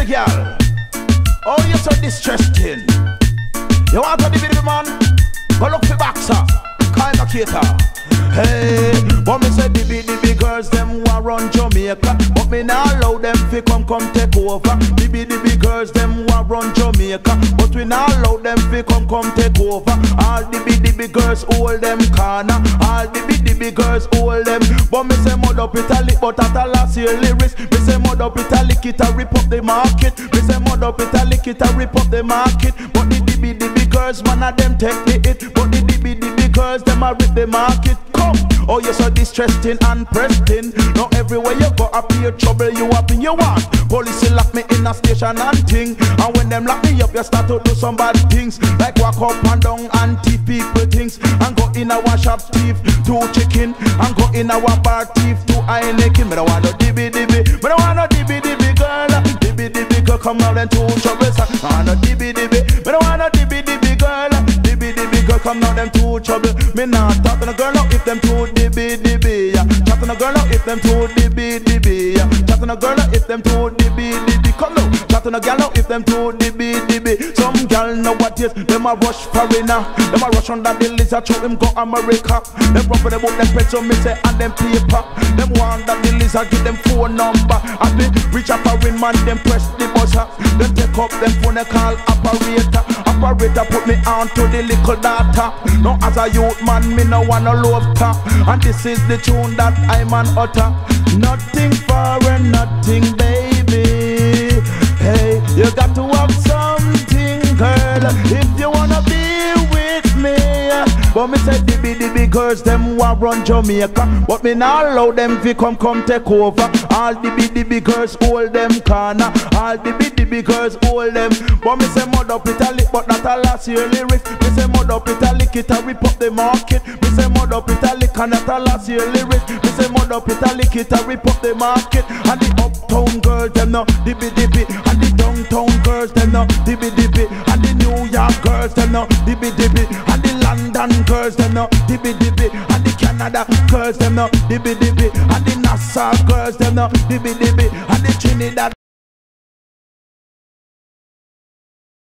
girl. Oh, you're so distressing. You want to be the man? Go look for boxer, kind of cater. Hey, but me say the girls them who run Jamaica, but me now allow them fi come take over. The girls them who run Jamaica, but we now allow them fi come take over. All the girls hold them corner, all the girls hold them. But me say mud up Italy, but at a last year lyrics. Me say mud up Italy, it a rip up the market. Me say mud up Italy, it a rip up the market. But the girls, man of them take the hit, but the girls them a rip the market. Come, oh you're so distressing and pressing. Now everywhere you go appear trouble, you up in your want. Police will lock me in a station and thing. And when them lock me up, you start to do some bad things, like walk up and down and thief people things. And go in our shop thief to chicken, and go in our bar thief to Heineken. Me don't want no dibby, me don't want no dibby girl. Dibby girl come out and to trouble. I want no dibby, me don't want no dibby girl. Dibby girl come out them to trouble. Me not talk to no girl now if them too dibby, yeah. Talk to no girl now if them too dibby, yeah. Talk to no girl now if them too dibby. Come now, talk to no girl now if them too dibby. Some girl know what is, them a rush foreigner. Them a rush under the lizard, show him go America. Them run for them book, them pet so me say and them paper. Them want that the lizard, give them phone number. As they reach a foreign man, them press the buzzer. Them take up them phone, they call operator. Operator put me on to the little data. Now as a youth man, me no wanna love top. And this is the tune that I'm an utter. Nothing foreign, nothing baby. Hey, you got to have something, girl, if you wanna be with me. But me say the girls them who run Jamaica, but me not allow them fi come take over. All the girls hold them corner, all the girls hold them. But me say mud up Italy, but not a last year lyrics. Me say mud up Italy, it a rip up the market. Me say mud up Italy, and not a last year lyrics. Me say mud up Italy, it a rip up the market. And the uptown girls them no dibby, and the downtown girls them no dibby, and the New York girls them no dibby, and the London girls them no dibby, and the Canada girls them no dibby, and the Nassau girls them no dibby, and the Trinidad